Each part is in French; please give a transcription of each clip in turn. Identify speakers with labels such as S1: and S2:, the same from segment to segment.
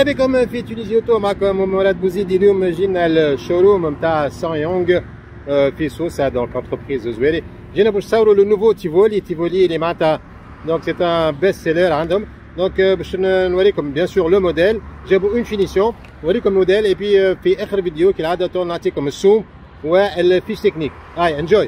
S1: مرحبا بكم في تونيزي اوتو. معكم مراد بوزيد. اليوم جينا الشوروم نتاع سانيونغ في سوسه دونك انتربريز زويري. جينا باش نصوروا لو نوفو تيفولي اللي معناتها دونك سي ان بيست سيلر عندهم. دونك باش نوريكم بيان سور لو موديل، جابوا اون فينيسيون، نوريكم الموديل اي بي في اخر فيديو كالعاده نعطيكم السوم والفيش تكنيك. هاي انجوي.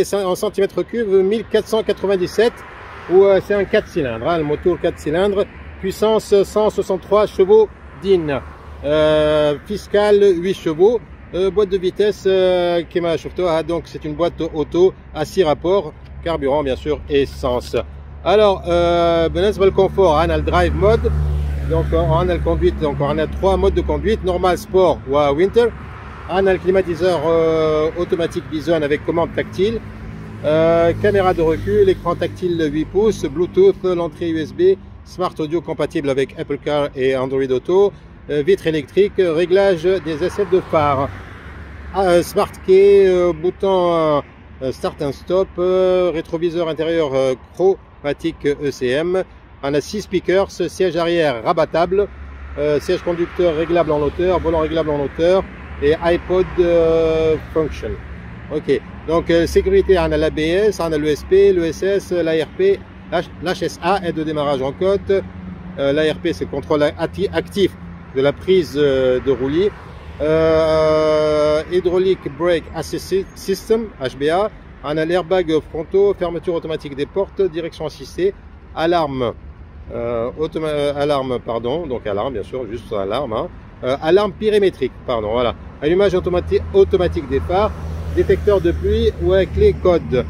S1: en centimètres cubes 1497, où c'est un 4 cylindres, hein, le moteur 4 cylindres, puissance 163 chevaux DIN, fiscal 8 chevaux, boîte de vitesse qui m'a chauffé, donc c'est une boîte auto à 6 rapports, carburant bien sûr, essence. Alors, le confort, on a le drive mode, donc on a le conduite, donc on a 3 modes de conduite, normal, sport ou winter. On a le climatiseur automatique Bison avec commande tactile, caméra de recul, écran tactile 8 pouces, Bluetooth, l'entrée USB, Smart Audio compatible avec Apple Car et Android Auto, vitre électrique, réglage des essais de phare, Smart Key, bouton Start and Stop, rétroviseur intérieur chromatique ECM, on a 6 speakers, siège arrière rabattable, siège conducteur réglable en hauteur, volant réglable en hauteur et iPod function. Ok, donc sécurité, on a l'ABS, on a l'ESP, l'ESS, l'ARP, l'HSA, aide de démarrage en côte, l'ARP c'est le contrôle actif de la prise de roulis, Hydraulic Brake Assist System, HBA, on a l'airbag frontaux, fermeture automatique des portes, direction assistée, alarme, alarme pardon, donc alarme bien sûr, juste alarme, hein. Alarme périmétrique, pardon, voilà, allumage automatique des phares, détecteur de pluie ou clé code,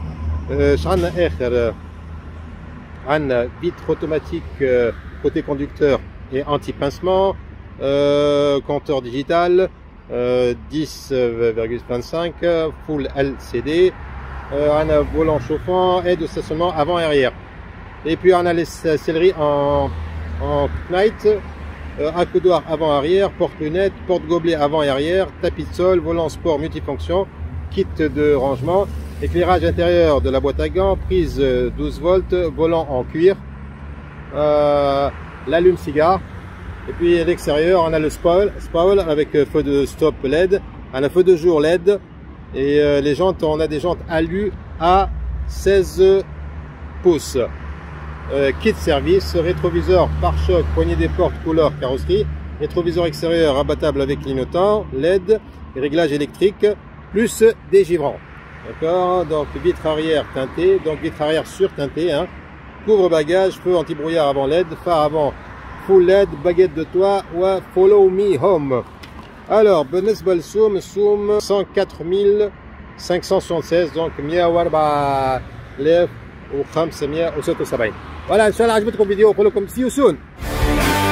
S1: vitre automatique côté conducteur et anti-pincement, compteur digital 10,25 full LCD, on a volant chauffant, aide de stationnement avant et arrière, et puis on a les selleries en Knight, accoudoir avant arrière, porte-lunettes, porte-gobelet avant et arrière, tapis de sol, volant sport multifonction, kit de rangement, éclairage intérieur de la boîte à gants, prise 12 volts, volant en cuir, l'allume-cigare, et puis à l'extérieur on a le spoil avec feu de stop LED, on a feu de jour LED, et les jantes, on a des jantes alu à 16 pouces. Kit service, rétroviseur pare-choc, poignée des portes couleur carrosserie, rétroviseur extérieur rabattable avec clignotant, LED, réglage électrique, plus des givrants. D'accord, donc vitre arrière teintée, donc vitre arrière surteintée, hein. Couvre-bagage, feu anti-brouillard avant LED, phare avant full LED, baguette de toit ou follow me home. Alors, بالنسبة للسوم 104 576, donc 104,576. Voilà, إن شاء الله عجبتكم الفيديو، أقول لكم see you soon.